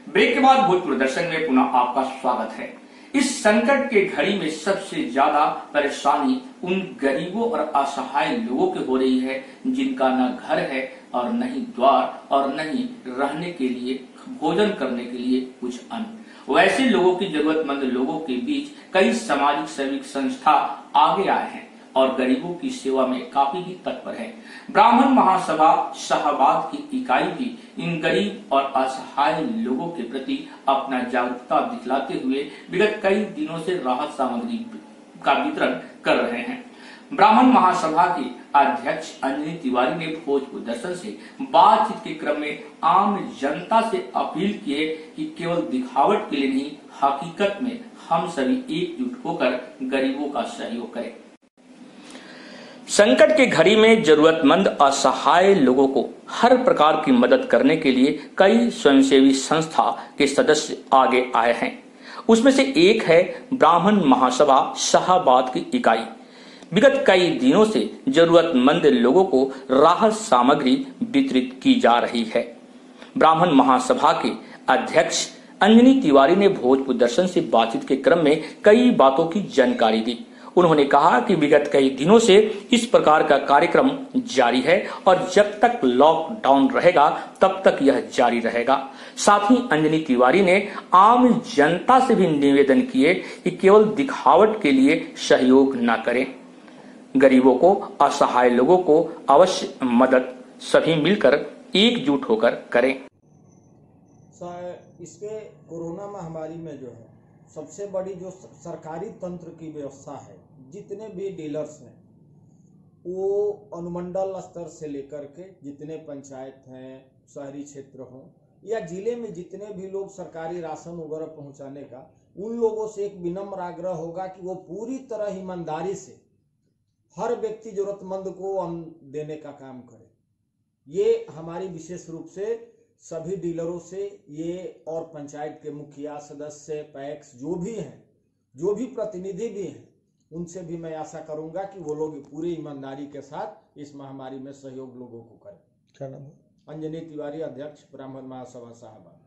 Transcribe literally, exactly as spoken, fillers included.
Break के बाद भोजपुरी दर्शन में पुनः आपका स्वागत है। इस संकट के घड़ी में सबसे ज्यादा परेशानी उन गरीबों और असहाय लोगों की हो रही है जिनका न घर है और न ही द्वार और न ही रहने के लिए, भोजन करने के लिए कुछ अन्न। वैसे लोगों की, जरूरतमंद लोगों के बीच कई सामाजिक सेविक संस्था आगे आए हैं और गरीबों की सेवा में काफी ही तत्पर है। ब्राह्मण महासभा शाहबाद की इकाई भी इन गरीब और असहाय लोगों के प्रति अपना जागरूकता दिखलाते हुए विगत कई दिनों से राहत सामग्री का वितरण कर रहे हैं। ब्राह्मण महासभा के अध्यक्ष अंजनी तिवारी ने भोजपुरी दर्शन से बातचीत के क्रम में आम जनता से अपील किए कि केवल दिखावट के लिए नहीं, हकीकत में हम सभी एकजुट होकर गरीबों का सहयोग करें। संकट के घड़ी में जरूरतमंद असहाय लोगों को हर प्रकार की मदद करने के लिए कई स्वयंसेवी संस्था के सदस्य आगे आए हैं। उसमें से एक है ब्राह्मण महासभा शाहबाद की इकाई। विगत कई दिनों से जरूरतमंद लोगों को राहत सामग्री वितरित की जा रही है। ब्राह्मण महासभा के अध्यक्ष अंजनी तिवारी ने भोजपुरी दर्शन से बातचीत के क्रम में कई बातों की जानकारी दी। उन्होंने कहा कि विगत कई दिनों से इस प्रकार का कार्यक्रम जारी है और जब तक लॉकडाउन रहेगा तब तक यह जारी रहेगा। साथ ही अंजनी तिवारी ने आम जनता से भी निवेदन किए कि केवल दिखावट के लिए सहयोग न करें। गरीबों को, असहाय लोगों को अवश्य मदद सभी मिलकर एकजुट होकर करें। इसके कोरोना महामारी में जो है सबसे बड़ी जो सरकारी तंत्र की व्यवस्था है, जितने भी डीलर्स हैं वो अनुमंडल स्तर से लेकर के जितने पंचायत हैं, शहरी क्षेत्र हों या जिले में जितने भी लोग सरकारी राशन वगैरह पहुंचाने का, उन लोगों से एक विनम्र आग्रह होगा कि वो पूरी तरह ईमानदारी से हर व्यक्ति जरूरतमंद को अन्न देने का काम करे। ये हमारी विशेष रूप से सभी डीलरों से ये और पंचायत के मुखिया, सदस्य, पैक्स जो भी हैं, जो भी प्रतिनिधि भी हैं, उनसे भी मैं आशा करूंगा कि वो लोग पूरी ईमानदारी के साथ इस महामारी में सहयोग लोगों को करें। क्या नाम है? अंजनी तिवारी, अध्यक्ष ब्राह्मण महासभा शाहबाद।